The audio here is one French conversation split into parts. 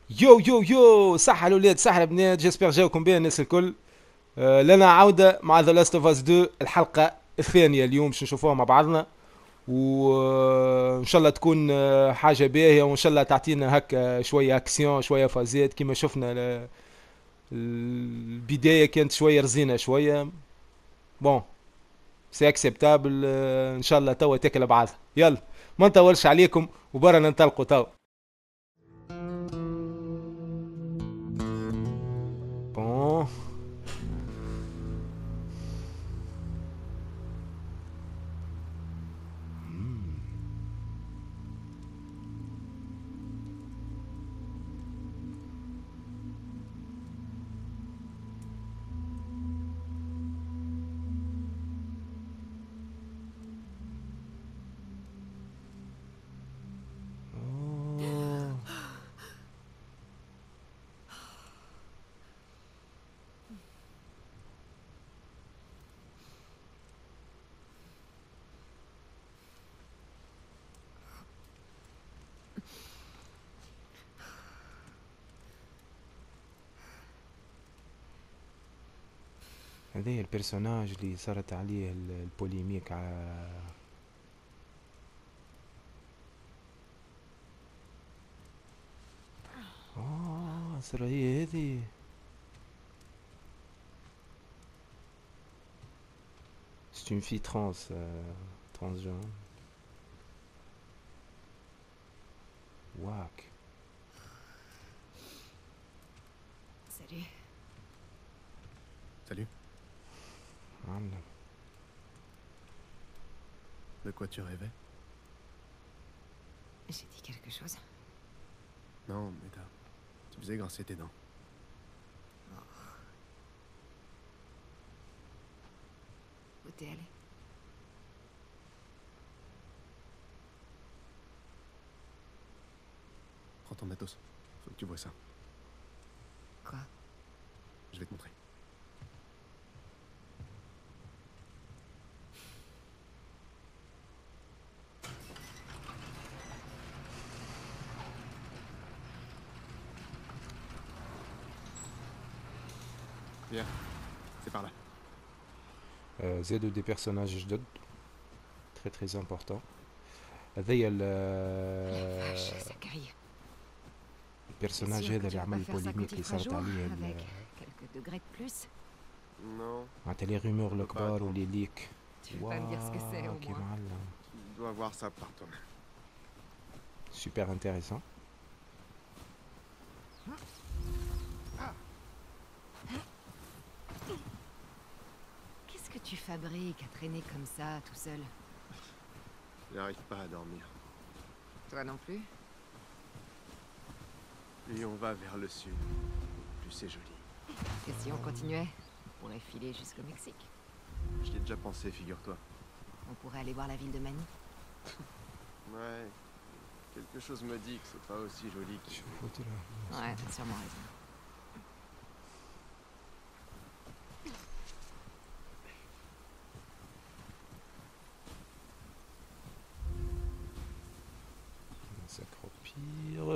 يو يو يو، صح الاولاد صح البنات، جيسبر جاوكم بين الناس الكل. لنا عودة مع ذا لاست اوف اس 2 الحلقة الثانية اليوم باش نشوفوها مع بعضنا، وان شاء الله تكون حاجة باهية، وان شاء الله تعطينا هكا شوية اكسيون شوية فازات كما شفنا البداية كانت شوية رزينة شوية. بون، سي اكسبتابل. ان شاء الله توا تاكل بعضها. يلا ما نطولش عليكم وبرا ننطلقوا توا. بون. هذا البرسوناج اللي صارت عليه البوليميك صار هي هذه. C'est une fille trans, transgenre. Wack. Salut. Salut. Voilà. De quoi tu rêvais? J'ai dit quelque chose? Non, mais tu faisais grincer tes dents. Où t'es allé? Prends ton matos. Faut que tu vois ça. Quoi? Je vais te montrer. Viens, c'est par là. زادوا دي بيرسوناج جدد très très important. هذايا Vache, ça caille. البيرسوناج Sûr هذا que tu اللي vas pas عمل faire ça البوليميك quand il اللي fera صارت jour, عليه avec quelques degrés de plus? Non, معناتها لي رومور pas الكبار attendre. ولي ليك. Tu veux pas me dire ce que c'est au كي moins? معلم. Tu dois voir ça par toi-même. Super intéressant. Qu'est-ce que tu fabriques à traîner comme ça, tout seul? J'arrive pas à dormir. Toi non plus? Plus on va vers le sud, plus c'est joli. Et si on continuait? On pourrait filer jusqu'au Mexique. J'y ai déjà pensé, figure-toi. On pourrait aller voir la ville de Manille. Ouais, quelque chose me dit que c'est pas aussi joli que... Ouais, t'as sûrement raison. S'accroupir.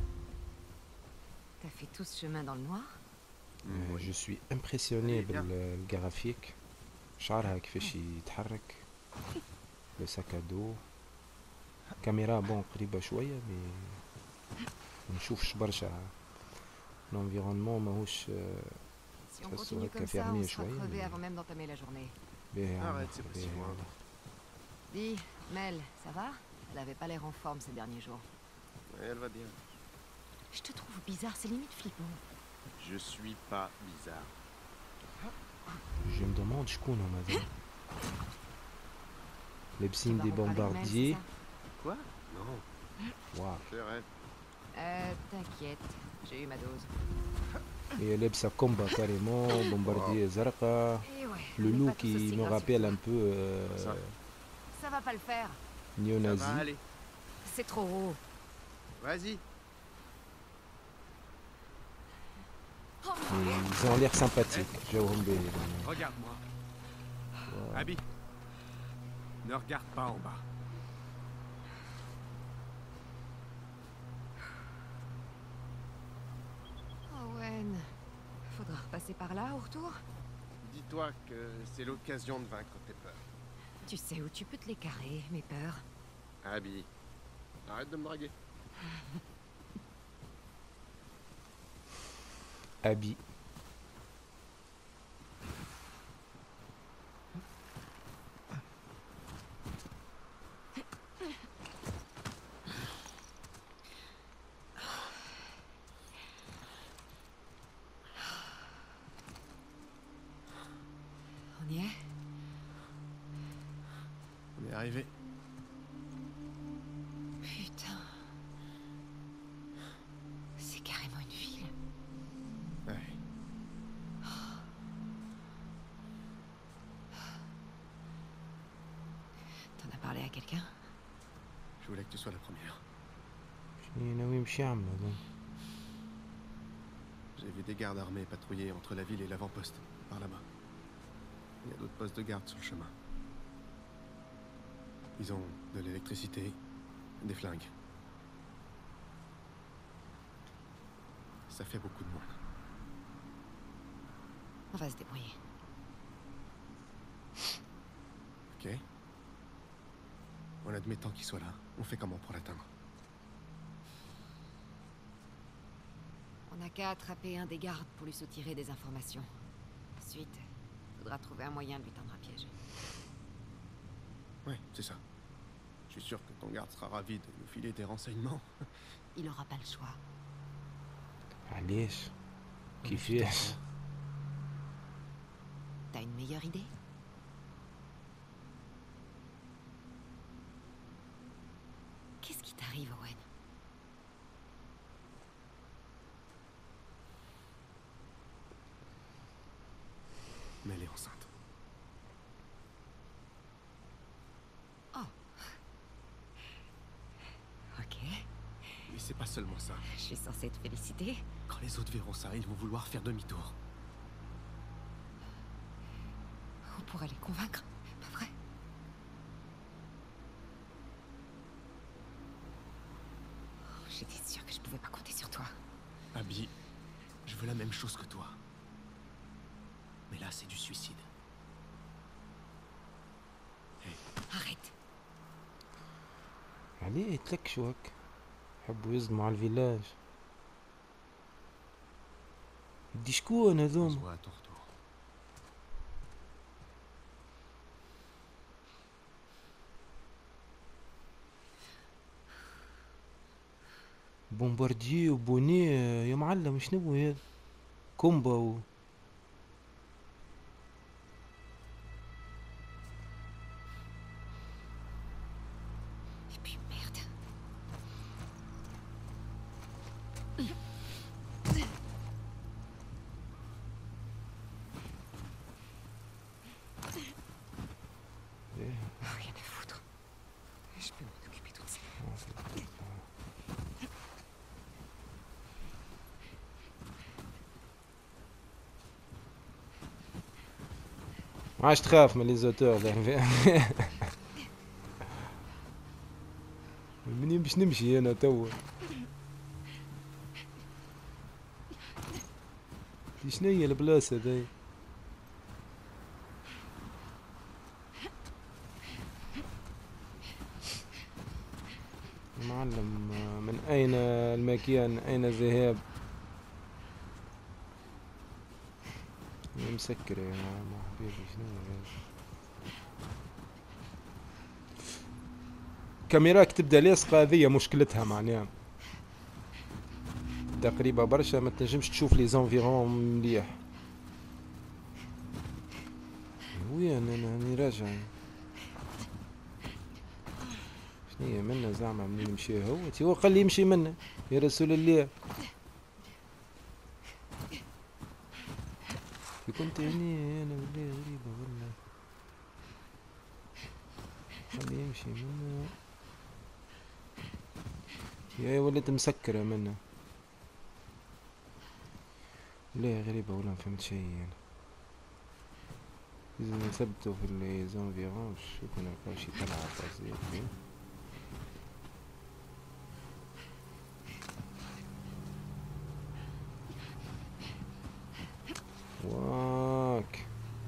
T'as fait tout ce chemin dans le noir? Oui. Je suis impressionné Allez, بالجرافيك. شعرها كيفاش يتحرك. لو ساك ادو. كاميرا بون قريبة شوية مي منشوفش برشا. l'environnement ماهوش Si on تحسو continue هكا comme ça, fermé on sera شوية. crevé avant même d'entamer la journée. باهي Arrête, c'est pas si loin. Dis, Mel, ça va? Elle avait pas l'air en forme ces derniers jours. Ouais, elle va bien. Je te trouve bizarre, c'est limite flippant. Je suis pas bizarre. Je me demande شكون هما هذوما. لابسين Tu vas دي reparler de Mel, c'est بومبارديي. ça? Quoi? Non, واو. je rêve. T'inquiète, j'ai eu ma dose. هي لابسة كومبا كاريمون بومباردية زرقاء. Et ouais, Le on n'est look pas tous qui aussi me gracieux rappelle que un toi. peu Ça. Ça va pas le faire, Ça va néo-nazi. aller. c'est trop haut. Vas-y. Ils ont l'air sympathiques. جوهم باهي. Regarde-moi. Abby. Ne regarde pas en bas. Wen, faudra repasser par là au retour? Dis-toi que c'est l'occasion de vaincre tes peurs. Tu sais où tu peux te les carrer, mes peurs. Abby, arrête de me draguer. Abby. On y est? On est arrivé. Putain. C'est carrément une ville. Ouais. T'en as parlé à quelqu'un? Je voulais que tu sois la première. شنو ناوي نمشي يعمل هذا؟ J'ai vu des gardes armés patrouiller entre la ville et l'avant-poste, par là-bas. Il y a d'autres postes de garde sur le chemin. Ils ont de l'électricité, des flingues. Ça fait beaucoup de monde. On va se débrouiller. Ok. En admettant qu'il soit là, on fait comment pour l'atteindre? On n'a qu'à attraper un des gardes pour lui soutirer des informations. Ensuite, faudra trouver un moyen de lui tendre un piège. Ouais, c'est ça. Je suis sûr que ton garde sera ravi de nous filer des renseignements. Il aura pas le choix. علاش؟ كيفاش؟ T'as une meilleure idée? Qu'est-ce qui t'arrive, Owen? Mais elle est enceinte. Oh. Ok. Mais c'est pas seulement ça. Je suis censée te féliciter. Quand les autres verront ça, ils vont vouloir faire demi-tour. On pourrait les convaincre, pas vrai? Oh, j'étais sûre que je pouvais pas compter sur toi. Abby, je veux la même chose que toi. Mais là, c'est du suicide. Arrête. عليه يتلكشوا هك؟ يحبوا يصدموا على الفيلاج. دي شكون On se هذوما؟ voit à ton retour. بومبارديي وبوني يا معلم شنو هذا؟ كومبا و... Et puis merde. Rien à foutre. Je peux m'en occuper toute seule. ما عادش تخاف من ليزوتور منين باش نمشي انا توا؟ دي شنيا البلاصة هذي؟ معلم من أين المكان؟ أين الذهاب؟ مسكر يا حبيبي شنو هذا؟ كاميراك تبدا لاصقة، هذيا مشكلتها معناها تقريبا برشا، ما تنجمش تشوف لي زونفيرون مليح. وين انا راني راجع؟ شنيا منا زعما منين مشى هو قال لي يمشي منا يا رسول الله. كنت هني انا بالله غريبة والله. خليه يمشي منا يا وليت مسكرة منا. لا غريبة ولا ما فهمت شي انا. إذا نثبتو في لي زونفيرون شوف نلقاو شي طلعة بسيطة. واك.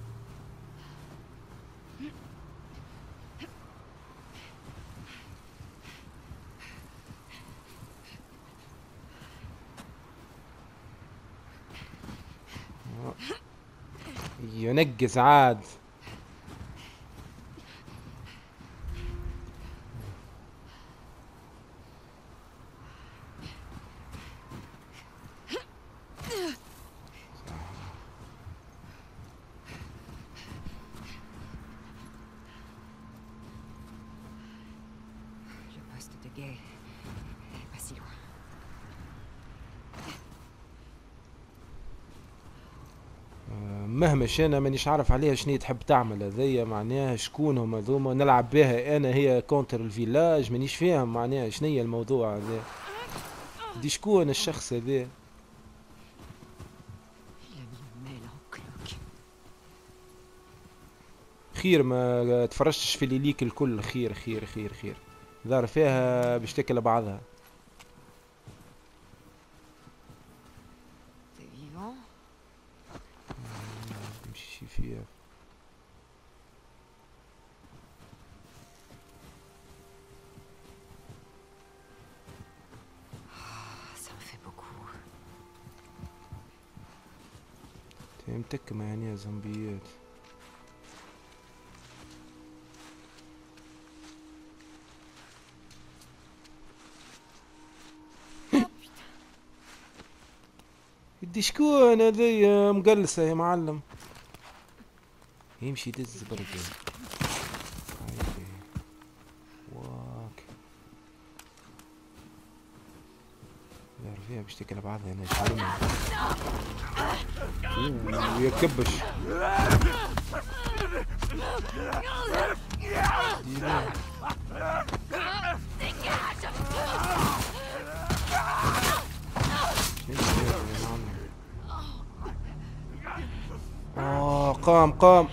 ينقز عاد. Le poste de guet est pas si loin. مهمش انا مانيش عارف عليها شنو تحب تعمل هذيا، معناها شكون هما ذوما نلعب بها انا، هي كونتر الفيلاج، مانيش فاهم معناها شنيا الموضوع هذا. دي شكون الشخص هذا؟ Il a mis une mêle en cloque. خير ما تفرجتش في ليليك الكل، خير خير خير خير، ظهر فيها باش تاكل بعضها. T'es vivant? نمشي فيها. Ça me fait beaucoup. متك يعني زومبيات. دي شكون هذي مقلصة يا معلم؟ يمشي يدز برقة. واك لا فيها باش تاكل بعضها انا شعلمها. ويكبش قام قام.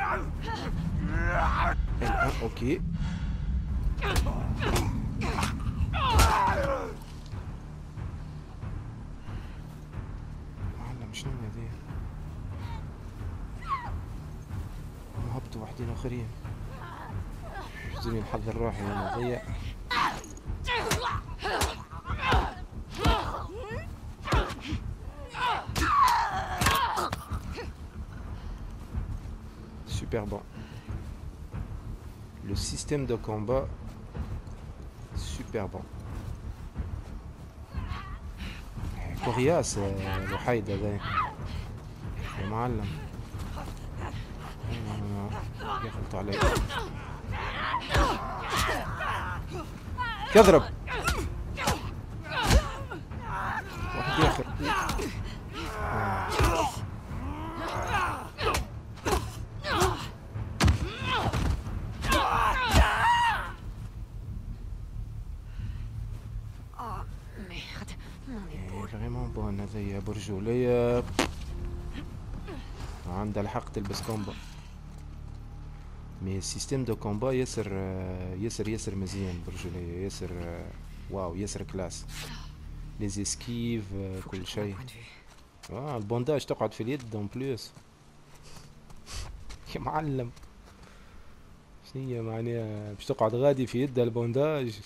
اوكي معلم شنو هذي؟ هبطوا واحدين اخرين. لازمني نحضر روحي انا ضيع. Super bon. Le système de combat super bon. كورياس الوحيد هذا يا معلم. يخلط عليك كذرب واحد ياخر. فريمون بون هذيا برجولية عندها الحق تلبس كومبا. مي السيستم دو كومبا ياسر ياسر ياسر مزيان برجولية، ياسر واو ياسر كلاس. لي اسكيف كل شيء. البونداج تقعد في اليد دون بلوس. يا معلم شنيا معناها باش تقعد غادي في يدها البونداج؟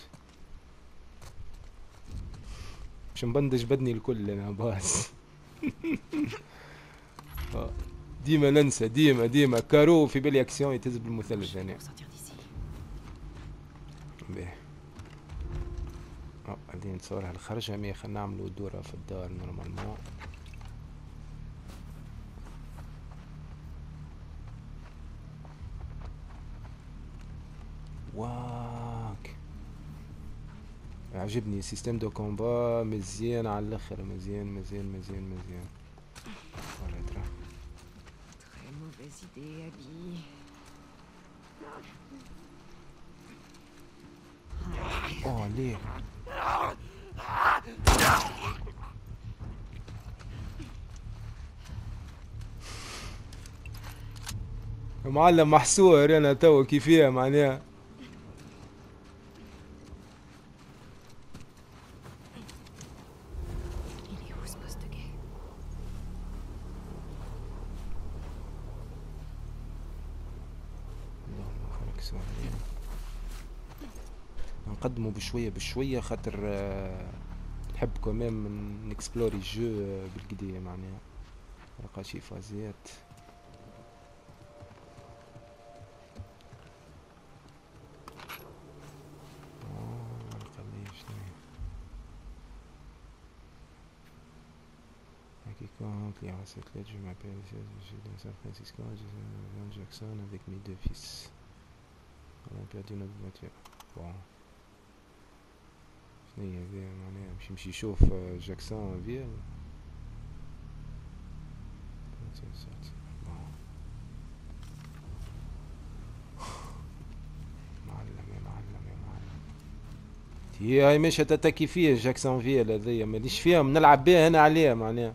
باش نبندج بدني الكل انا باس. ديما ننسى، ديما كارو في بالي اكسيون يتهز بالمثلث هنا. باهي بعدين نصورها الخرجة. مي خلينا نعملو دورة في الدار نورمالمون. واك عجبني سيستم دو كومبا مزيان على الاخر، مزيان مزيان مزيان مزيان. ولا ترى Très mauvaise idée, Abby. اوه ليه؟ يا معلم محسور انا توا كيفية معناها. Il est où ce poste de guet? نقدمه بشويه بشويه خاطر نحب كمان نكسبلوري الجو بالقديه معناها نلقى شي فازات. Je m'appelle San Francisco, John Jackson avec mes deux fils. On a perdu notre voiture. Bon. شنو هي هذا معناها باش يمشي يشوف جاكسون فيل. معلم يا معلم يا معلم. هي مش تتكي فيه جاكسون فيل هذيا مانيش فيهم نلعب بيه هنا عليه معناها.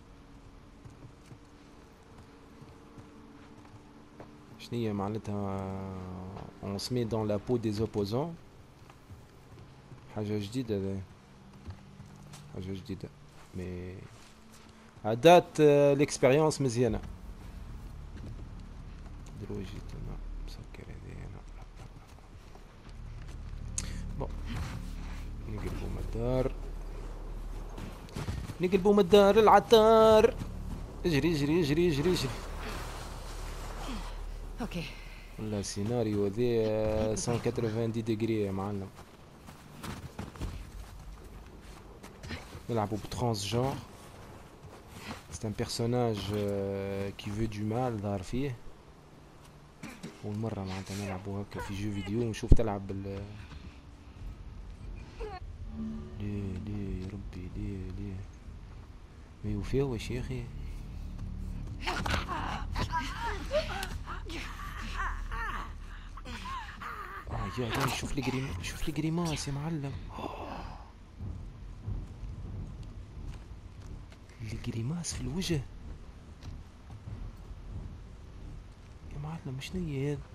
شنية معناتها on se met dans la peau des opposants. حاجة جديدة هذا حاجة جديدة مي عدات الاكسبيريونس مزيانة. دروجي انا مسكر هذي انا بون نقلبو مدار العطار. اجري اجري اجري اجري اجري. اوكي ولا السيناريو ذي 190 ديجري يا معلم. نلعبو بترانس جونر. C'est un personnage qui veut du mal ظهر فيه. أول مرة معناتها نلعبو هكا في جو فيديو ونشوف تلعب بال ليه يا ربي ليه ما يوفيوش يا أخي. يا شوف لي جريماس يا معلم. الجريماس في الوجه يا معلم. شنو هي هذا؟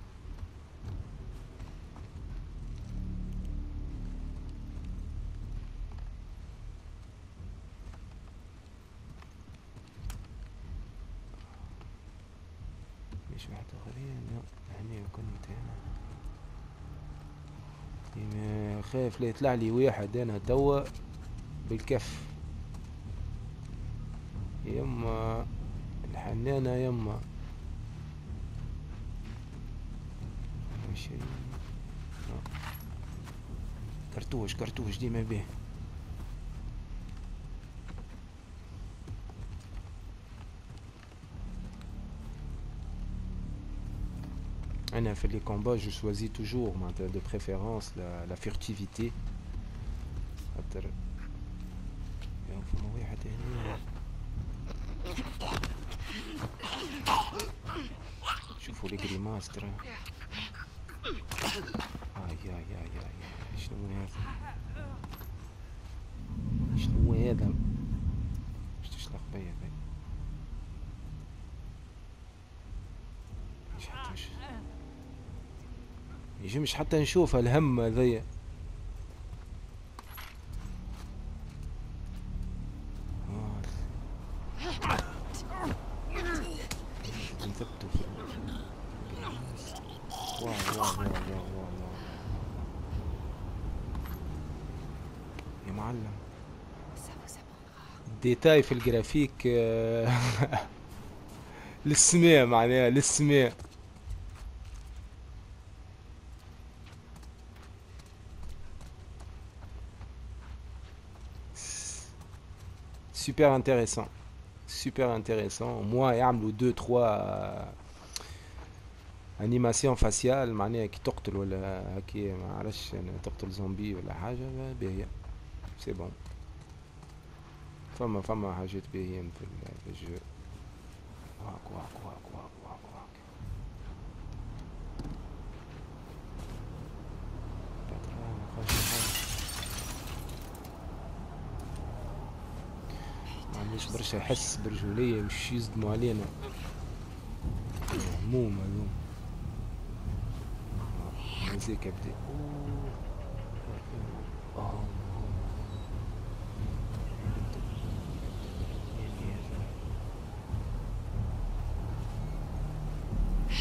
مش واحد اخرين هني كنت انا خايف لا يطلع لي واحد انا توا بالكف. يما الحنانة يما ماشي كرتوش ديما بيه. انا في لي كومبا جو سوازي توجور معناتها دو بريفيرونس لا فيرتيفيتي خاطر فما واحد هنا. شوفوا لي جريماس ترى. يا شنو هذا باش تشلق بيا مش حتى نشوف الهم هذيا. يا معلم ديتاي في الجرافيك للسماء معناها للسماء. super intéressant. moi يعملوا 2-3 انيماسيون فاسيال معناها كي تقتل ولا هكي ما عرفش انا تقتل زومبي ولا حاجه باهيه سي بون. فما حاجات باهيين في الجو. واك معنديش برشا يحس برجولية مش يصدموا علينا. هموم هذوم مزيكا بدي.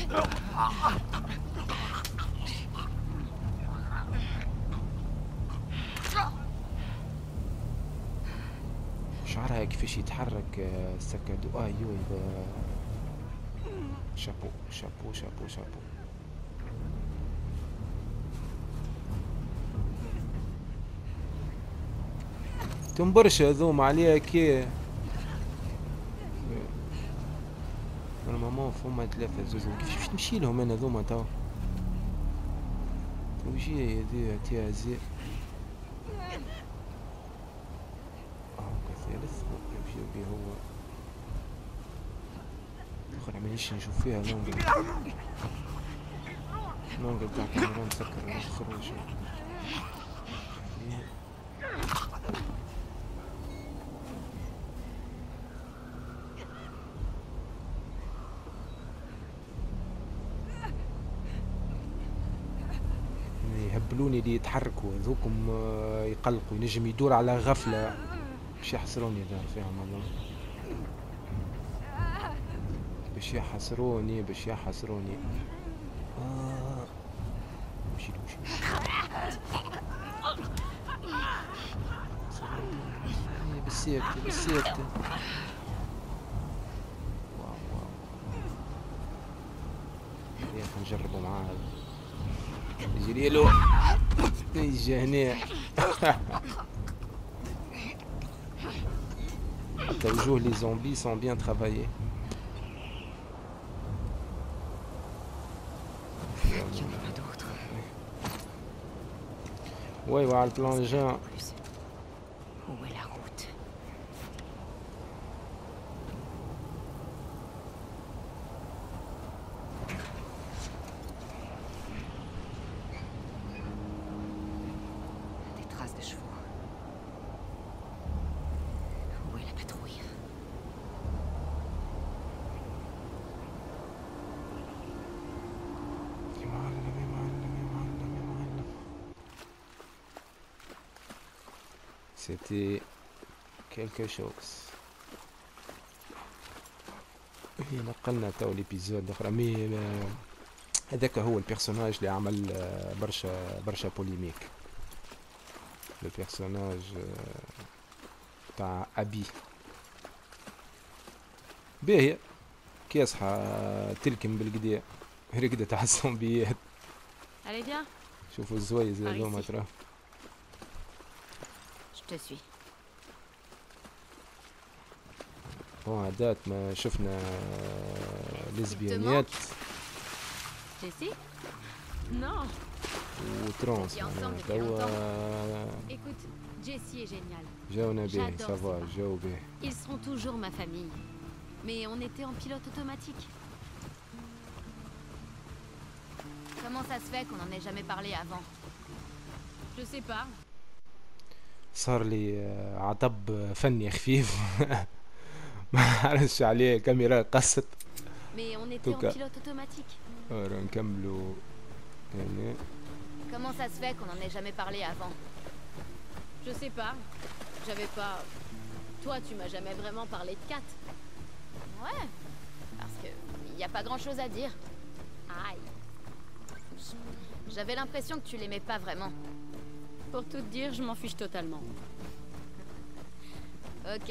شعرها كيفاش يتحرك السكادو. ايوه شابو شابو شابو شابو. تنبرش هذوما عليها كي نورمالمون فما ثلاثة زوز. كيفاش باش نمشي لهم انا هذوما توا؟ وجيه هذي تاع زي كثالث يمشي بيه هو الاخر. مانيش نشوف فيها لونجل تاع كاميرا مسكر الخروج. يهبلوني اللي يتحركوا هذوكم يقلقوا. ينجم يدور على غفلة باش يحصروني دار فيهم والله. باش يحصروني مشي بالسيكتة. واو يا اخي نجربوا معاه. يجري له يجي هنا. حتى وجوه لي زومبي سون بيان ترافايي. وي على البلانجان. C'était quelque chose. هي نقلنا تو ليبيزود اخرى. مي هذاك هو البيرسوناج اللي عمل برشا بوليميك. البيرسوناج تاع ابي باهي كي يصحى تلكم بالقدا هرقدة تاع الزومبيات. شوفوا الزويز هذوما ترى. Je te suis. بون عادات ما شفنا ليزبيانيات Jessie? Non. وترونس توا Écoute, Jessie est génial. جاونا به سافا جاو به. Ils seront toujours ma famille. Mais on était en pilote automatique. Comment ça se fait qu'on n'en ait jamais parlé avant? Je sais pas. صار لي عطب فني خفيف. ما عرفش عليه كاميرا قصت. Mais on était en pilote automatique. نكملوا هنا. Comment ça se fait qu'on n'en ait jamais parlé avant? Je sais pas. J'avais pas... Toi, tu m'as jamais vraiment parlé de Kat. Ouais. Parce que y a pas grand-chose à dire. Aïe. J'avais l'impression que tu l'aimais pas vraiment. Pour tout te dire, je m'en fiche totalement. Ok.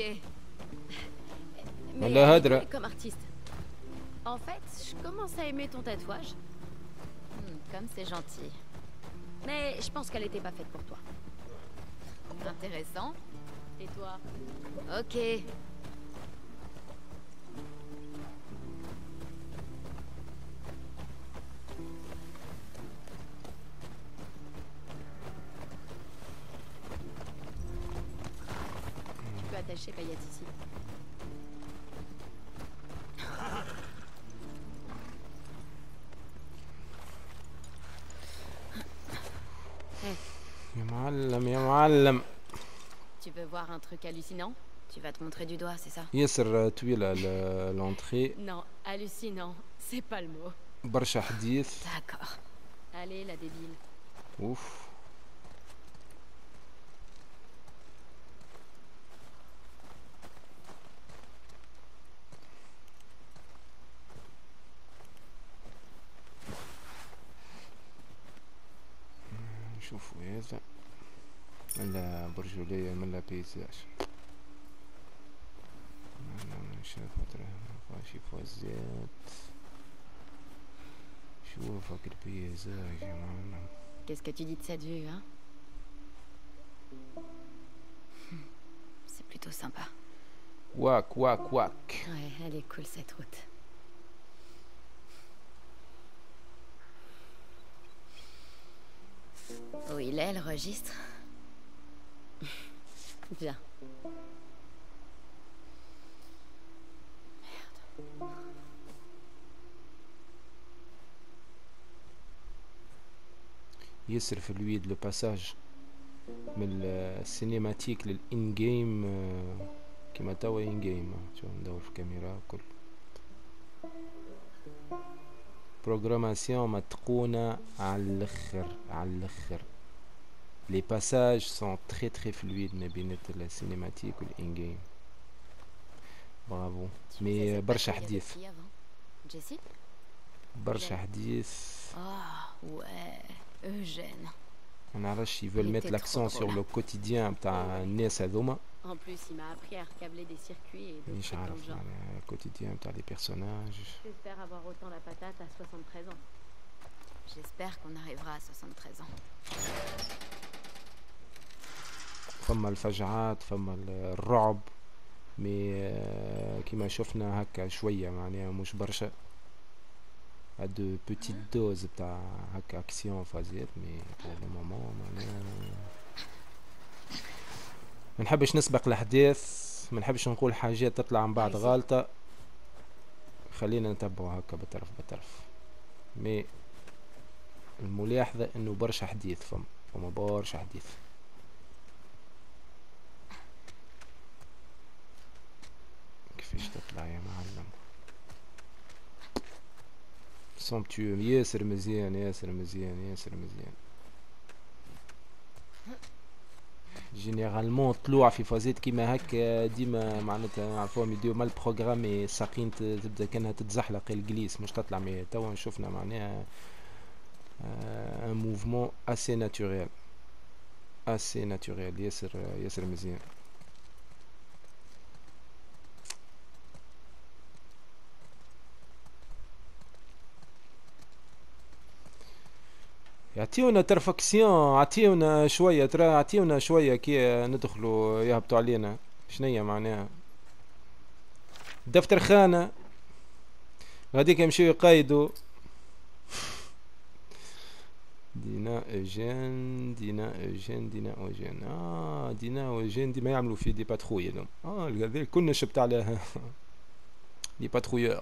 Mais comme artiste. En fait, je commence à aimer ton tatouage. Comme c'est gentil. Mais je pense qu'elle était pas faite pour toi. Intéressant. Et toi? Ok. Tu peux attacher Payette ici. يا معلم يا معلم. Tu veux voir un truc hallucinant? Tu vas te montrer du doigt, c'est ça? ياسر طويلة l'entrée. Non, hallucinant, c'est pas le mot. برشا حديث. D'accord. Allez, la débile. اوف. شوفوا هذا ملا برجولية ملا بيزاج ملا شاف فاشي فوزات شوفك البيزاج يا معلم. Qu'est-ce que tu dis de cette vue, hein? C'est plutôt sympa. واك واك واك. Ouais, elle est cool cette route. Où il est le registre? Viens. ياسر فلويد لو باساج من السينماتيك للإن جيم كيما توا إن جيم. شوف ندور في الكاميرا كل بروغراماسيون متقونة على الاخر على الاخر. لي باساج سون تري تري فلويد ما بين السينماتيك والإن جيم. برافو. مي برشا حديث برشا حديث. ouais, Eugène. ما نعرفش ils veulent mettre l'accent sur le quotidien بتاع الناس هذوما. En plus, il m'a appris à recabler des circuits et d'autres مش trucs dans le عارف genre. يعني الكوتيديان بتاع لي بيرسوناج. J'espère avoir autant la patate à 73 ans. J'espère qu'on arrivera à 73 ans. فما الفجعات فما الرعب مي كيما شفنا هكا شوية معناها مش برشا. هادو بوتيت دوز بتاع هكا اكسيون فازيت مي بور لو مومون معناها ما نحبش نسبق الاحداث. ما نحبش نقول حاجات تطلع من بعد غالطة. خلينا نتبعوا هكا بطرف بطرف. مي الملاحظة انه برشا حديث فما برشا حديث. كيفاش تطلع يا معلم سومبتيو. ياسر مزيان ياسر مزيان ياسر مزيان. جينيرالمون طلوع في فازات كيما هكا ديما معناتها نعرفوهم يديرو مال بروغرامي ساقين تبدا كانها تتزحلق الجليس مش تطلع. مي توا شفنا معناها ان موفمون اسي ناتوريل اسي ناتوريل. ياسر ياسر مزيان. يعطيونا ترفكسيون عطيونا شوية ترى عطيونا شوية كي ندخلوا يهبطوا علينا. شنية معناها دفتر خانة غاديك يمشيو يقايدوا. دينا اوجين دينا اوجين دينا اوجين دينا اوجين ديما يعملوا في دي باتروي لهم. هذا كنا شبت على دي باترويور.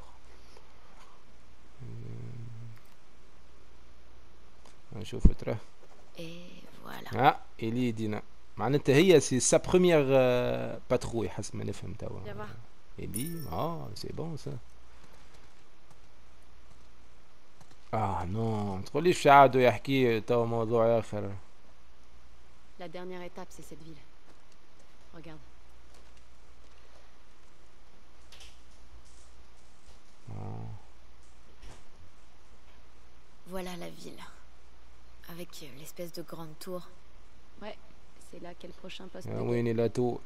نشوفوا ترى إلي دينا معناتها هي سي سا بروميير باتروي حسب ما نفهم توا. إلي سي بون سا. نو تقوليش باش عادوا يحكي توا موضوع آخر. La dernière étape, c'est cette ville. Regarde. Voilà la ville. Avec l'espèce de grande tour. Ouais, c'est là qu'est le prochain poste. وين لا tour.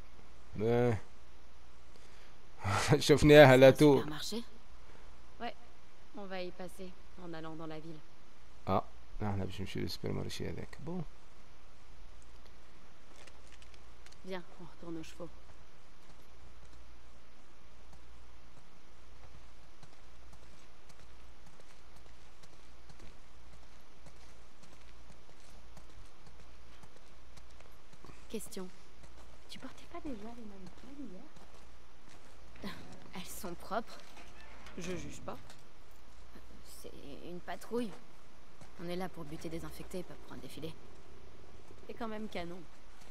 شفناها لا tour. Ouais, on va y passer en allant dans la ville. نحن باش نمشيو للسوبر مارشي هذاك. بون. Viens, on retourne aux chevaux. Question. Tu portais pas déjà les mêmes toiles hier? Elles sont propres. Je juge pas. C'est une patrouille. On est là pour buter des infectés, pas pour un défilé. C'est quand même canon.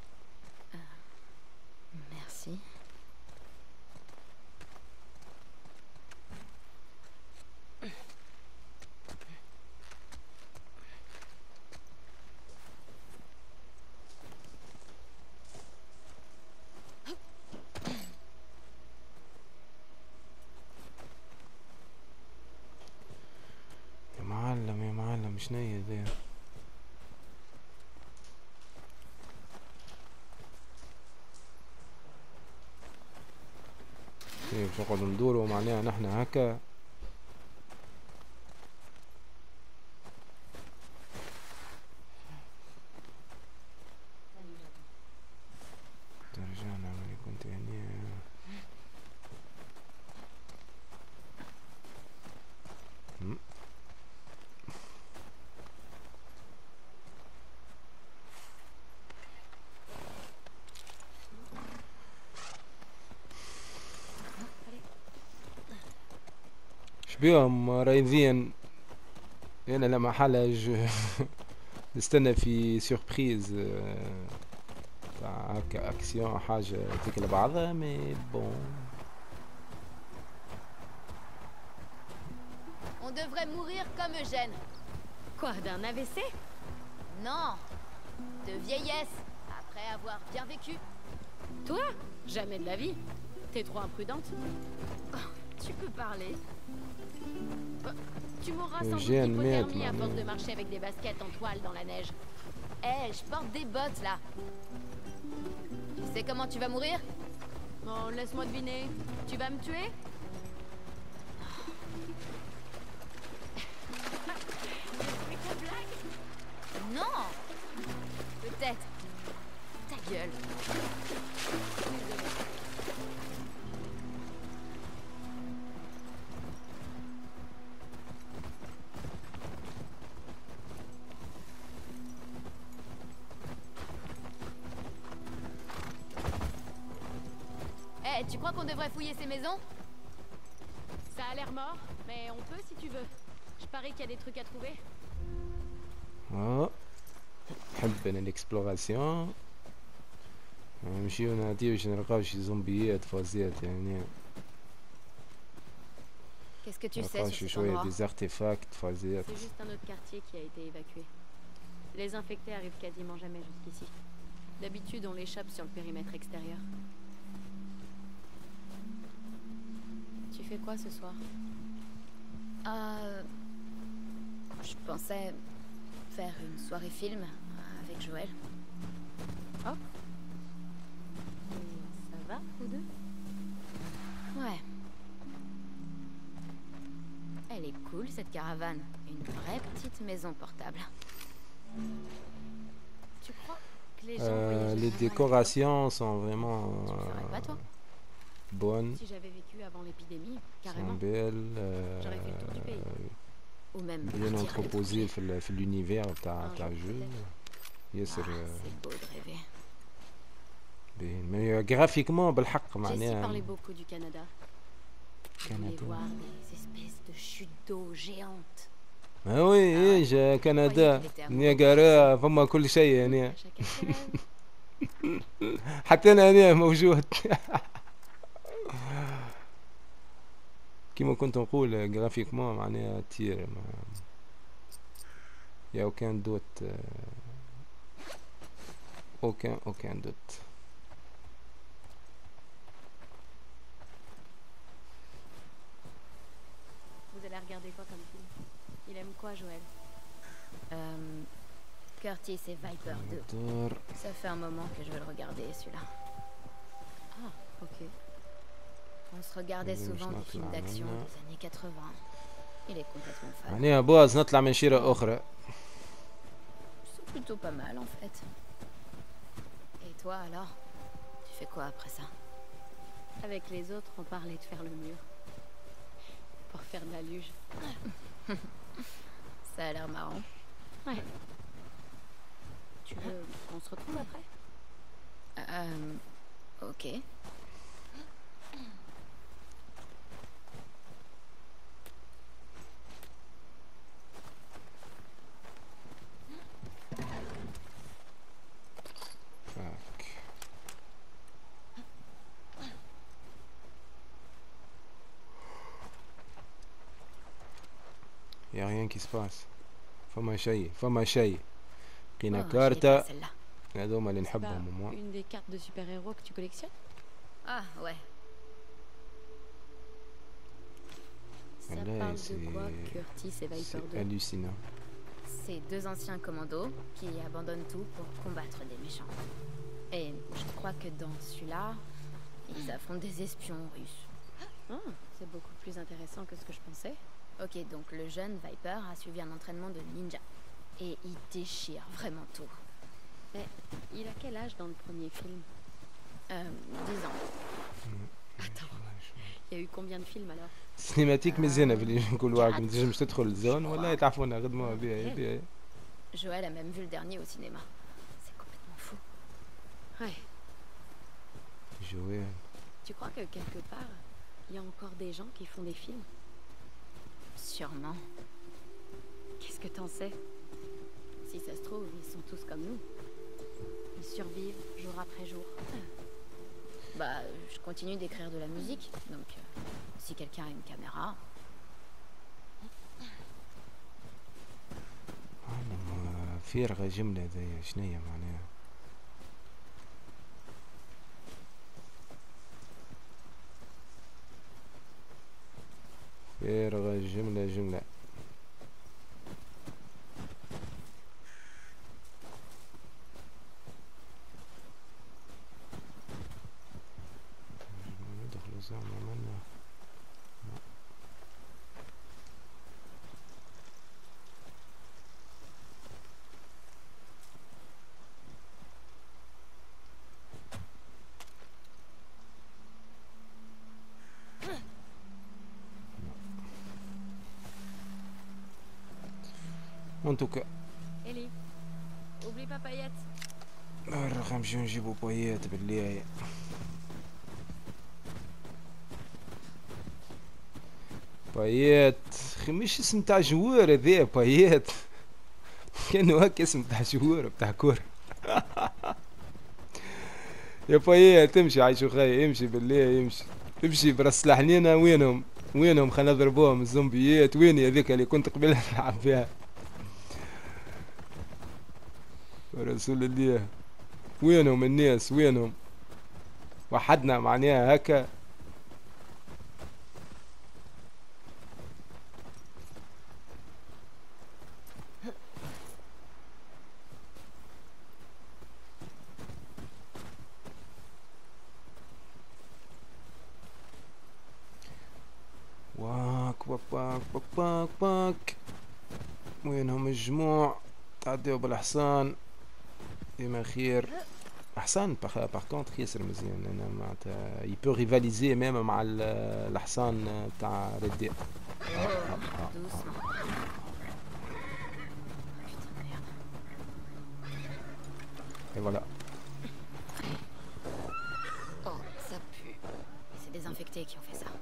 Merci. يا معلم شنيا ذي نقعد ندورو معناها نحن هكا. رجعنا وين كنت يعني. شبيهم رايدين انا لما حاجة نستنى في سوربريز تاع هكا اكسيون حاجة تيك لبعضها مي بون. On devrait mourir comme Eugène. Quoi, d'un AVC? Non, de vieillesse, après avoir bien vécu. Toi? Jamais de la vie. T'es trop imprudente. Oh, tu peux parler. Tu mourras sans doute d'hypothermie à force de marcher avec des baskets en toile dans la neige. Eh, je porte des bottes là. Tu sais comment tu vas mourir? Oh, laisse-moi deviner. Tu vas me tuer? Non. Peut-être. Ta gueule. Eh, tu crois qu'on devrait fouiller ces maisons? Ça a l'air mort, mais on peut si tu veux. Je parie qu'il y a des trucs à trouver. اه نحب انا الاكسبلوراسيون. نمشيو نعديو باش نلقاو شي زومبيات فازيات يعني. Qu'est-ce que tu sais نلقاو sur شي cet شوية endroit? دي ارتيفاكت فازيات. C'est juste un autre quartier qui a été évacué. Les infectés arrivent quasiment jamais jusqu'ici. D'habitude, on les chope sur le périmètre extérieur. Tu fais quoi ce soir? Je pensais faire une soirée film avec Joël. Oh. Et ça va, vous deux? Ouais. Elle est cool cette caravane. Une vraie petite maison portable. Tu crois que les gens voyagent Les vraiment décorations sont vraiment Tu le ferais pas toi? bonnes, Si j'avais vécu avant l'épidémie, sont carrément. belles, J'aurais fait le tour du pays. Ou même bien partir à entreposées في l'univers Un تاع jour, الجو. l'étranger. ياسر Ah, c'est beau de rêver. باهي. مي جرافيكمون بالحق Jessie معناها parlait beaucoup du Canada. Je voulais كندا. voir Des espèces de chutes d'eau géantes. اه وي اجا كندا نياجارا فما كل شيء يعني. chacun ses rêves. حتى انا هنا موجود. كيما كنت نقول جرافيكمون معناها تير يا aucun doute aucun doute. Vous allez regarder quoi comme film? Il aime quoi, Joël? Curtis et Viper 2. دور Ça fait un moment que je veux le regarder celui-là. Ah, ok. On se regardait Oui, souvent je des note films là, d'action maintenant. des années 80. Il est complètement fan. معناها باز نطلع من شيرة أخرى. C'est plutôt pas mal en fait. Et toi alors? Tu fais quoi après ça? Avec les autres, on parlait de faire le mur. Pour faire de la luge. Ça a l'air marrant. Ouais. Tu veux qu'on se retrouve après? Ok. Fuck. Y a rien qui se passe. فما شيء. لقينا Oh, je l'ai كارتة. pas, celle-là. هذوما اللي C'est pas نحبهم moi. une des cartes de super-héros que tu collectionnes? Ah ouais. Ça Là, parle de c'est- quoi, Curtis et Viper C'est 2? hallucinant. C'est deux anciens commandos qui abandonnent tout pour combattre des méchants. Et je crois que dans celui-là, ils affrontent des espions russes. Ah, c'est beaucoup plus intéressant que ce que je pensais. Ok, donc le jeune Viper a suivi un entraînement de ninja. Et il déchire vraiment tout. Mais il a quel âge dans le premier film? 10 ans. Attends, il y a eu combien de films alors? سينماتيك مزيانه في اللي نقول واحد ما تنجمش تدخل الزون ولا تعرفونا غدموها بها بها. Joël a même vu le dernier au cinéma. C'est complètement fou. Ouais. Joël. Tu crois que quelque part, il y a encore des gens qui font des films? Sûrement. Qu'est-ce que t'en sais? Si ça se trouve, ils sont tous comme nous. Ils survivent jour après jour. Bah, je continue d'écrire de la musique, donc si quelqu'un a une caméra... فارغة جملة ذي شنية معناها؟ فارغة جملة ندخلوا زعما منا En tout cas Ellie, oublie pas Paillette. راح نمشيو نجيبو بايات بالله. بايات اخي مش اسم تاع جوار هذا بايات. كانوا هكا اسم تاع جوار بتاع كورة. يا بايات امشي عايشو خي امشي بالله امشي. امشي براس الحنينة وينهم خلينا نضربوهم الزومبيات وين هذيك اللي كنت قبل نلعب فيها. رسول الله وينهم الناس وينهم وحدنا معناها هكا. واك واك واك واك واك واك وينهم الجموع تعديو بالحصان ديما خير. حصان باغ كونطخ ياسر مزيان انا معناتها يبو ريفاليزي ميم مع الحصان تاع رداء. Doucement. Putain, merde. Et voilà. Oh, ça pue. C'est des infectés qui ont fait ça.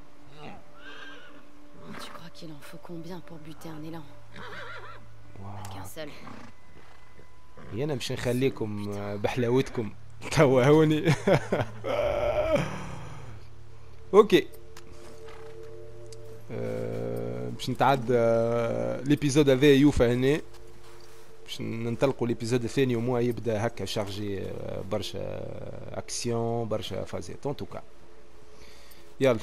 Tu crois qu'il en faut combien pour buter un élan? Qu'un seul. انا مش نخليكم بحلاوتكم توهوني. اوكي باش نتعدى ليبيزود هذا يوفى هنا باش ننطلقوا ليبيزود الثاني وموا يبدا هكا شارجي برشا اكسيون برشا فازات ان توكا. يلا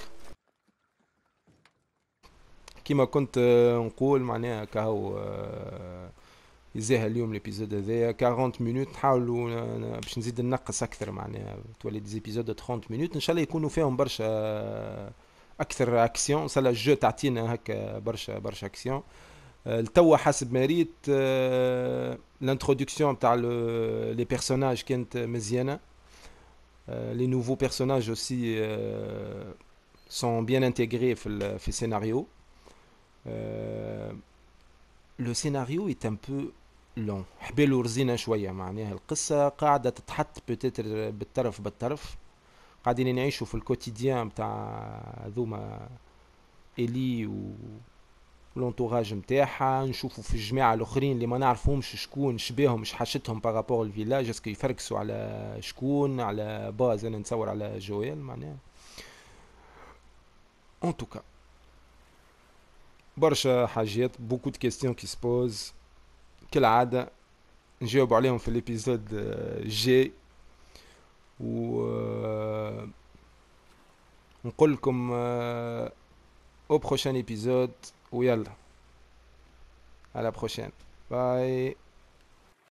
كيما كنت نقول معناها كهو يزاها اليوم ليبيزود هذايا 40 مينوت. نحاولوا باش نزيد ننقص اكثر معناها تولي ديزيبيزود 30 مينوت ان شاء الله يكونوا فيهم برشا اكثر اكسيون. صلا الجو تعطينا هكا برشا اكسيون. التوا حسب ما ريت الانتروداكسيون تاع لي بيرسوناج كانت مزيانه. لي نوفو بيرسوناج اوسي sont bien intégrés في السيناريو. لو سيناريو est un peu long حبيل ورزينة شوية معناها القصة قاعدة تتحط بتتر بالطرف قاعدين نعيشوا في الكوتيديان متاع ذوما إلي والانتوراج متاعها. نشوفوا في الجماعة الأخرين اللي ما نعرفهمش شكون شباهم مش حاشتهم بارابور الفيلاج اسكو يفركسوا على شكون على باز. أنا نتصور على جويل معناها. en tout cas برشا حاجات بوكو دو كيستيون كي سبوز كالعادة نجاوب عليهم في الابيزود الجاي و نقول لكم au prochain épisode ويلا à la prochaine. Bye.